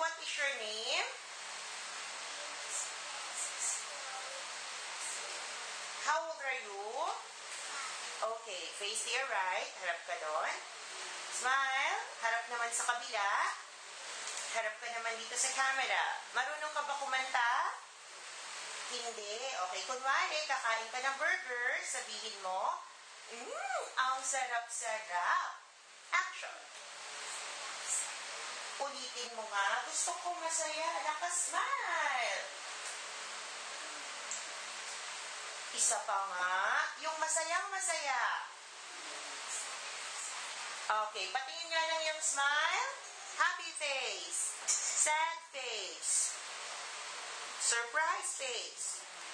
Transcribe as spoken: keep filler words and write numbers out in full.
what is your name? How old are you? Okay, face to your right. Harap ka doon. Smile. Harap naman sa kabila. Harap ka naman dito sa camera. Marunong ka ba kumanta? Hindi. Okay, kunwari, kakain ka ng burger, sabihin mo, Mmm, ang sarap-sarap. Action. Ulitin mo nga. Gusto ko masaya. Naka-smile. Isa pa nga. Yung masayang masaya. Okay, patingin nga lang yung smile. Happy face. Sad face. Surprise face.